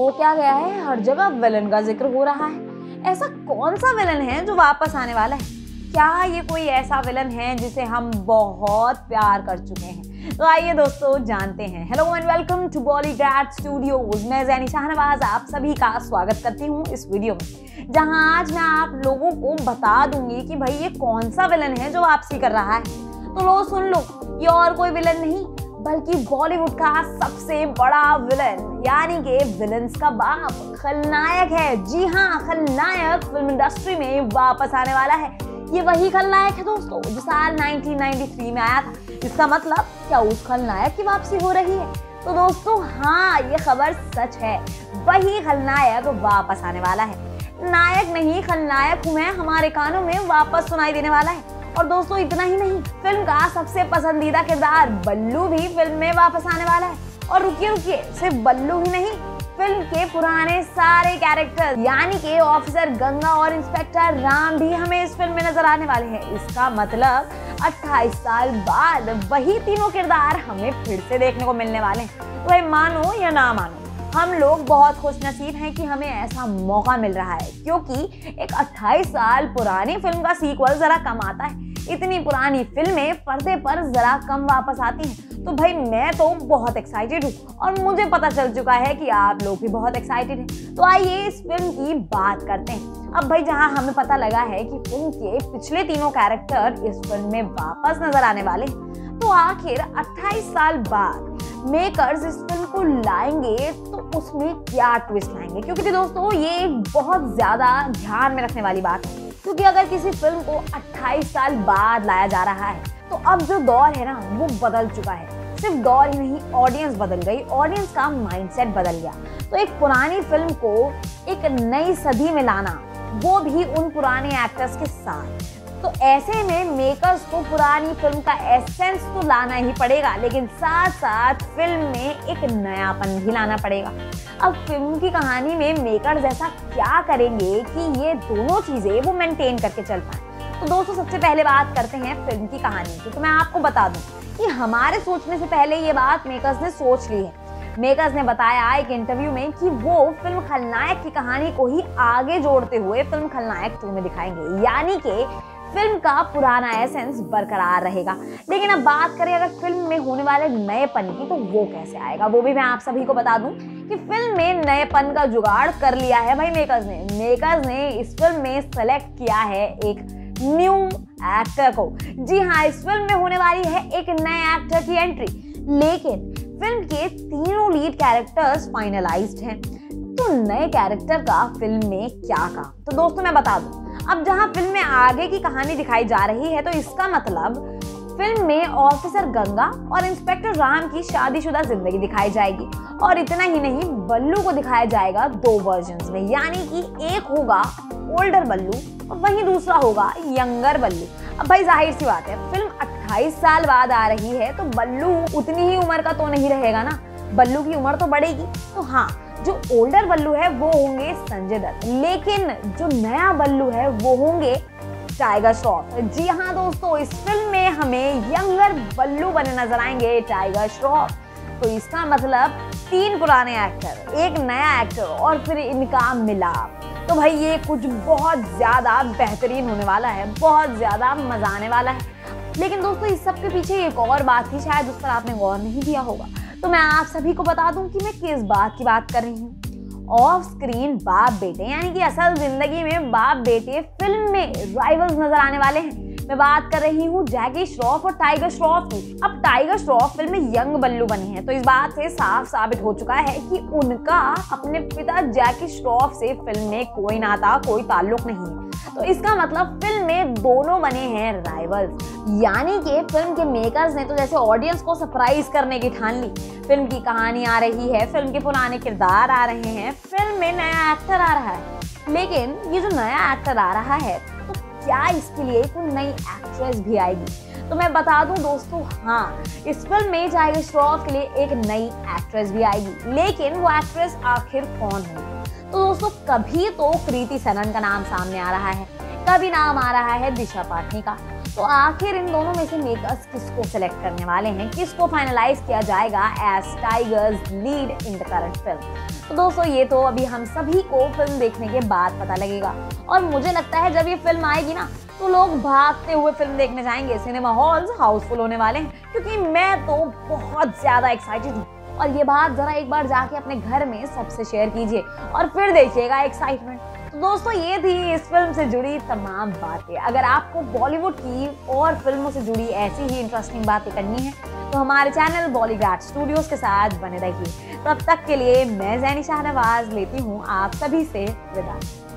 हो क्या गया है, हर जगह विलन का जिक्र हो रहा है। ऐसा कौन सा विलन है जो वापस आने वाला है? क्या ये कोई ऐसा विलन है जिसे हम बहुत प्यार कर चुके हैं? तो आइए दोस्तों जानते हैं। Hello and welcome to Bollywood studios. मैं जैनी शाहनवाज आप सभी का स्वागत करती हूँ इस वीडियो में, जहां आज मैं आप लोगों को बता दूंगी कि भाई ये कौन सा विलन है जो वापसी कर रहा है। तो लो सुन लो, ये और कोई विलन नहीं बल्कि बॉलीवुड का सबसे बड़ा विलन यानी कि विलन्स का बाप खलनायक है। जी हाँ, खलनायक फिल्म इंडस्ट्री में वापस आने वाला है। ये वही खलनायक है दोस्तों जो साल 1993 में आया था। इसका मतलब क्या उस खलनायक की वापसी हो रही है? तो दोस्तों हाँ, ये खबर सच है, वही खलनायक वापस आने वाला है। नायक नहीं खलनायक हूँ मैं, हमारे कानों में वापस सुनाई देने वाला है। और दोस्तों इतना ही नहीं, फिल्म का सबसे पसंदीदा किरदार बल्लू भी फिल्म में वापस आने वाला है। और रुकिए, सिर्फ बल्लू ही नहीं, फिल्म के पुराने सारे कैरेक्टर यानी कि ऑफिसर गंगा और इंस्पेक्टर राम भी हमें इस फिल्म में नजर आने वाले हैं। इसका मतलब 28 साल बाद वही तीनों किरदार हमें फिर से देखने को मिलने वाले हैं। तो मानो या ना मानो, हम लोग बहुत खुशनसीब हैं कि हमें ऐसा मौका मिल रहा है, क्योंकि एक 28 साल पुरानी फिल्म का सीक्वल जरा कम आता है। इतनी पुरानी फिल्में पर्दे पर जरा कम वापस आती हैं। तो भाई मैं तो बहुत एक्साइटेड हूँ और मुझे पता चल चुका है कि आप लोग भी बहुत एक्साइटेड हैं। तो आइए इस फिल्म की बात करते हैं। अब भाई जहाँ हमें पता लगा है कि फिल्म के पिछले तीनों कैरेक्टर इस फिल्म में वापस नजर आने वाले हैं, तो आखिर 28 साल बाद मेकर्स इस फिल्म को लाएंगे तो उसमें क्या ट्विस्ट लाएंगे? क्योंकि दोस्तों ये एक बहुत ज्यादा ध्यान में रखने वाली बात है, क्योंकि अगर किसी फिल्म को 28 साल बाद लाया जा रहा है तो अब जो दौर है ना वो बदल चुका है। सिर्फ दौर ही नहीं, ऑडियंस बदल गई, ऑडियंस का माइंडसेट बदल गया। तो एक पुरानी फिल्म को एक नई सदी में लाना, वो भी उन पुराने एक्टर्स के साथ, तो ऐसे में मेकर्स को पुरानी फिल्म का एसेंस तो लाना ही पड़ेगा, लेकिन साथ साथ फिल्म में एक नयापन भी लाना पड़ेगा। अब फिल्म की कहानी में मेकर्स ऐसा क्या करेंगे कि ये दोनों चीजें वो मेंटेन करके चल पाए? तो दोस्तों सबसे पहले बात करते हैं फिल्म की कहानी की। तो मैं आपको बता दूं कि हमारे सोचने से पहले ये बात मेकर्स ने सोच ली है। मेकर्स ने बताया एक इंटरव्यू में कि वो फिल्म खलनायक की कहानी को ही आगे जोड़ते हुए फिल्म खलनायक 2 में दिखाएंगे, यानी कि फिल्म का पुराना एसेंस बरकरार रहेगा। लेकिन अब बात करें अगर फिल्म में होने वाले नएपन की, तो वो कैसे आएगा? वो भी मैं आप सभी को बता दूं कि फिल्म में नएपन का जुगाड़ कर लिया है भाई मेकर्स ने इस फिल्म में सेलेक्ट किया है एक न्यू एक्टर को। जी हाँ, इस फिल्म में होने वाली है एक नए एक्टर की एंट्री, लेकिन फिल्म के तीनों लीड कैरेक्टर्स फाइनलाइज्ड हैं। तो नए कैरेक्टर का फिल्म में क्या काम? तो दोस्तों मैं बता दूं, अब जहां फिल्म में आगे की कहानी दिखाई जा रही है, तो इसका मतलब फिल्म में ऑफिसर गंगा और इंस्पेक्टर राम की शादीशुदा जिंदगी दिखाई जाएगी। और इतना ही नहीं, बल्लू को दिखाया जाएगा 2 वर्जन्स में, यानी कि एक होगा ओल्डर बल्लू और वहीं दूसरा होगा यंगर बल्लू। अब भाई जाहिर सी बात है, फिल्म 28 साल बाद आ रही है तो बल्लू उतनी ही उम्र का तो नहीं रहेगा ना, बल्लू की उम्र तो बढ़ेगी। तो हाँ, जो ओल्डर बल्लू है वो होंगे संजय दत्त, लेकिन जो नया बल्लू है वो होंगे टाइगर श्रॉफ। जी हाँ दोस्तों, इस फिल्म में हमें यंगर बल्लू बने नजर आएंगे टाइगर श्रॉफ। तो इसका मतलब 3 पुराने एक्टर, एक नया एक्टर और फिर इनका मिलाप। तो भाई ये कुछ बहुत ज्यादा बेहतरीन होने वाला है, बहुत ज्यादा मजा आने वाला है। लेकिन दोस्तों इस सब के पीछे एक और बात थी, शायद उस पर आपने गौर नहीं दिया होगा। तो मैं आप सभी को बता दूं कि मैं किस बात की बात कर रही हूँ। ऑफ स्क्रीन बाप बेटे यानी कि असल जिंदगी में बाप बेटे फिल्म में राइवल्स नजर आने वाले हैं। मैं बात कर रही हूँ जैकी श्रॉफ और टाइगर श्रॉफ की। अब टाइगर श्रॉफ फिल्म में यंग बल्लू बने हैं, तो इस बात से साफ साबित हो चुका है कि उनका अपने पिता जैकी श्रॉफ से फिल्म में कोई नाता, कोई ताल्लुक नहीं है। तो इसका मतलब फिल्म में दोनों बने हैं राइवल्स, यानी कि फिल्म के मेकर्स ने तो जैसे ऑडियंस को सरप्राइज करने की ठान ली। फिल्म की कहानी आ रही है, फिल्म के पुराने किरदार आ रहे हैं, फिल्म में नया एक्टर आ रहा है, लेकिन ये जो नया एक्टर आ रहा है तो क्या इसके लिए कोई नई एक्ट्रेस भी आएगी? तो मैं बता दूं दोस्तों, हाँ, इस फिल्म में टाइगर श्रॉफ के लिए एक नई एक्ट्रेस भी आएगी, लेकिन वो एक्ट्रेस आखिर कौन होगी? तो दोस्तों कभी तो कृति सनन का नाम सामने आ रहा है, कभी नाम आ रहा है दिशा पाटनी का, तो आखिर इन दोनों में से मेकर्स किसको सिलेक्ट करने वाले हैं, किसको फाइनलाइज किया जाएगा as Tiger's lead in the current film? तो दोस्तों ये तो अभी हम सभी को फिल्म देखने के बाद पता लगेगा, और मुझे लगता है जब ये फिल्म आएगी ना तो लोग भागते हुए फिल्म देखने जाएंगे। सिनेमा हॉल्स हाउसफुल होने वाले हैं, क्योंकि मैं तो बहुत ज्यादा एक्साइटेड हूँ। और ये बात जरा एक बार जाके अपने घर में सबसे शेयर कीजिए और फिर देखिएगा एक्साइटमेंट। तो दोस्तों ये थी इस फिल्म से जुड़ी तमाम बातें। अगर आपको बॉलीवुड की और फिल्मों से जुड़ी ऐसी ही इंटरेस्टिंग बातें करनी है तो हमारे चैनल बॉलीवुड स्टूडियोज के साथ बने रहिए। तब तक के लिए मैं जैनी शाहनवाज लेती हूँ आप सभी से विदा।